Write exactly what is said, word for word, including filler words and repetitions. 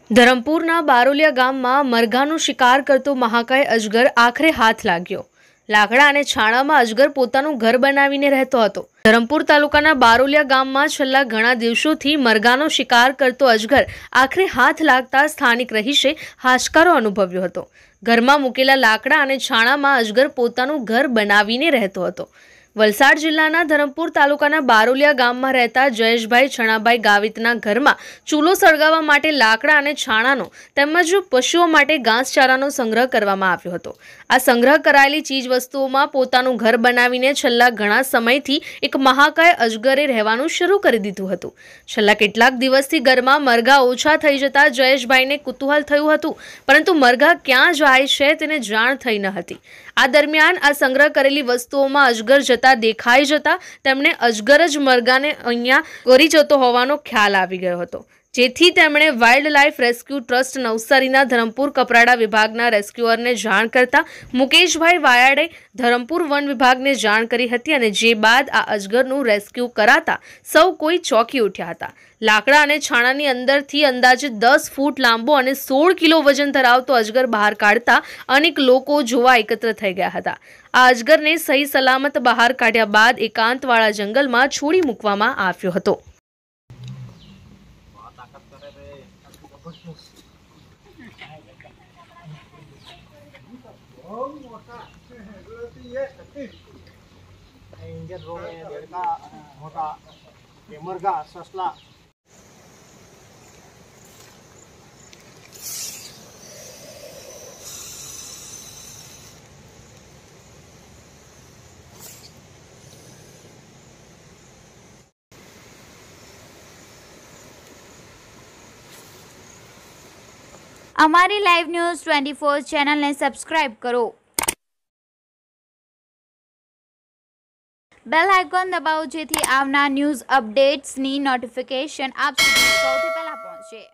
ધરમપુરના બારોલિયા ગામમાં મરઘાનો શિકાર કરતો મહાકાય અજગર આખરે હાથ લાગ્યો। લાકડા અને છાણામાં અજગર પોતાનું ઘર બનાવીને રહેતો હતો। ધરમપુર તાલુકાના બારોલિયા ગામમાં છેલ્લા ઘણા દિવસોથી મરઘાનો શિકાર કરતો અજગર આખરે હાથ લાગતા સ્થાનિક રહીશે હાશકારો અનુભવ્યો હતો। ઘરમાં મૂકેલા લાકડા અને છાણામાં અજગર પોતાનું ઘર બનાવીને રહેતો હતો। વલસાડ જિલ્લાના ધરમપુર તાલુકાના બારોલિયા ગામમાં રહેતા જયેશભાઈ છણાભાઈ ગાવિતના ઘરમાં ચૂલો સળગાવવા માટે લાકડા અને છાણાનો તેમજ પશુઓ માટે ઘાસચારાનો સંગ્રહ કરવામાં આવ્યો હતો। આ સંગ્રહ કરાયેલી ચીજ વસ્તુઓમાં પોતાનું ઘર બનાવીને છેલ્લા ઘણા સમયથી એક મહાકાય અજગરે રહેવાનું શરૂ કરી દીધું હતું। છેલ્લા કેટલાક દિવસથી ઘરમાં મરઘા ઓછા થઈ જતા જયેશભાઈને કુતૂહલ થયું હતું, પરંતુ મરઘા ક્યાં જાય છે તેને જાણ થઈ ન હતી। આ દરમિયાન આ સંગ્રહ કરેલી વસ્તુઓમાં અજગર જતા દેખાઈ જતા તેમણે અજગર જ મરઘાને અહીંયા કરી જતો હોવાનો ખ્યાલ આવી ગયો હતો, જેથી તેમણે વાઇલ્ડ લાઇફ રેસ્ક્યુ ટ્રસ્ટ નવસારીના ધરમપુર કપરાડા વિભાગના રેસ્ક્યુઅરને જાણ કરતા મુકેશભાઈ વાયાડે ધરમપુર વન વિભાગને જાણ કરી હતી અને જે બાદ આ અજગરનું રેસ્ક્યુ કરાતા સૌ કોઈ ચોંકી ઉઠ્યા હતા। લાકડા અને છાણાની અંદરથી અંદાજે દસ ફૂટ લાંબો અને સોળ કિલો વજન ધરાવતો અજગર બહાર કાઢતા અનેક લોકો જોવા એકત્ર થઈ ગયા હતા। આ અજગરને સહી સલામત બહાર કાઢ્યા બાદ એકાંતવાળા જંગલમાં છોડી મૂકવામાં આવ્યો હતો। અમારી લાઈવ ન્યૂઝ ટ્વેન્ટી ફોર ચેનલને સબસ્ક્રાઇબ કરો, બેલ આઇકોન દબાવો જેથી આવનાર ન્યૂઝ અપડેટ્સની નોટિફિકેશન આપ સુધી સૌથી પહેલા પહોંચે।